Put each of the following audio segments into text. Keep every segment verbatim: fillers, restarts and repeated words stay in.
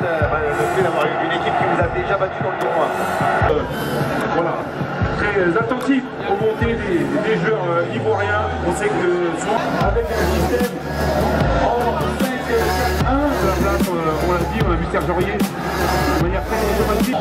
euh, bah, le fait d'avoir une équipe qui vous a déjà battu dans le tournoi. Euh, voilà, très attentif aux montées des, des joueurs euh, ivoiriens. On sait que souvent, avec un système en cinq quatre un, de la place, euh, on l'a dit, on a vu Serge Aurier de manière très automatique.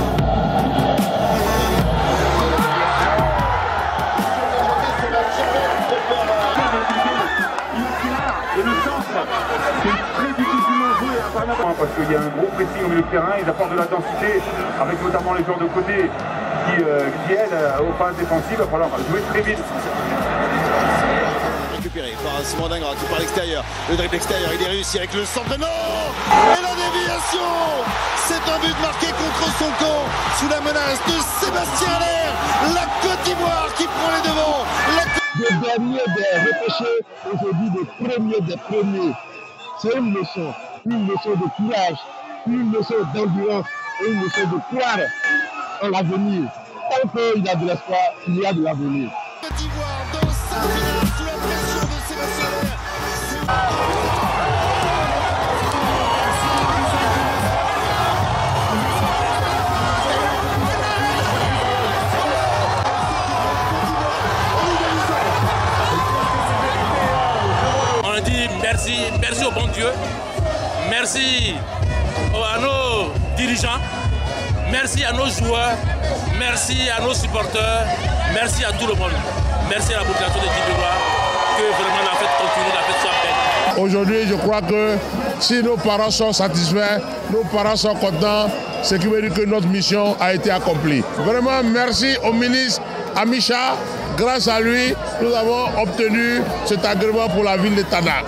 Et le centre, c'est très difficilement joué à Parnasse parce qu'il y a un gros pressing au milieu de terrain, ils apportent de la densité avec notamment les joueurs de côté qui, euh, qui aident aux phases défensives. Il va falloir jouer très vite. Récupéré par Simon Dingra qui part à l'extérieur. Le dribble extérieur, il est réussi avec le centre. Non! Et la déviation! C'est un but marqué contre son camp sous la menace de Sébastien Haller. La Côte d'Ivoire qui prend les devants. La... Des derniers des repêchés, aujourd'hui des premiers des premiers. C'est une leçon, une leçon de courage, une leçon d'endurance et une leçon de croire en l'avenir. Tant qu'il y a de l'espoir, il y a de l'avenir. Côte d'Ivoire dans sa finale sous la pression de Sébastien Haller. Merci, merci au bon Dieu, merci à nos dirigeants, merci à nos joueurs, merci à nos supporters, merci à tout le monde, merci à la population de Djiboua, que vraiment la fête continue, la fête soit belle. Aujourd'hui, je crois que si nos parents sont satisfaits, nos parents sont contents, ce qui veut dire que notre mission a été accomplie. Vraiment, merci au ministre Amicha. Grâce à lui, nous avons obtenu cet agrément pour la ville de Tana.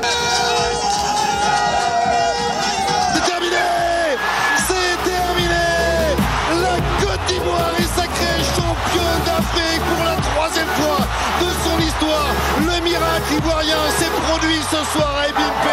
C'est terminé! C'est terminé! La Côte d'Ivoire est sacrée championne d'Afrique pour la troisième fois de son histoire. Le miracle ivoirien s'est produit ce soir à Ebimpe.